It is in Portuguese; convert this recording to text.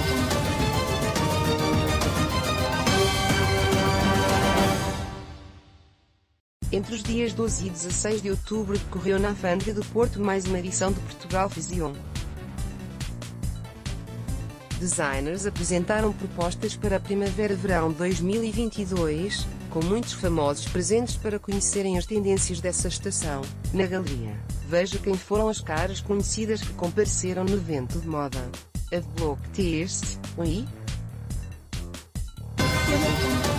Entre os dias 12 e 16 de outubro decorreu na Alfândega do Porto mais uma edição do Portugal Vision. Designers apresentaram propostas para a Primavera-Verão 2022, com muitos famosos presentes para conhecerem as tendências dessa estação. Na galeria, veja quem foram as caras conhecidas que compareceram no evento de moda. A Block Test, oi?